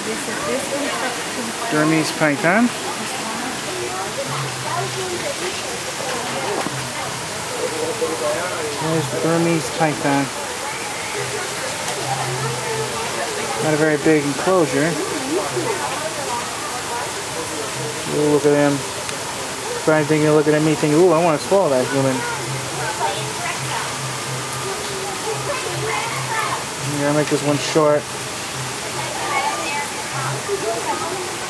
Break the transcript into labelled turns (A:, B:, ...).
A: Burmese python. There's the Burmese python. Not a very big enclosure. Ooh, look at him. Probably thinking, looking at me thinking, ooh, I want to swallow that human. I'm gonna make this one short.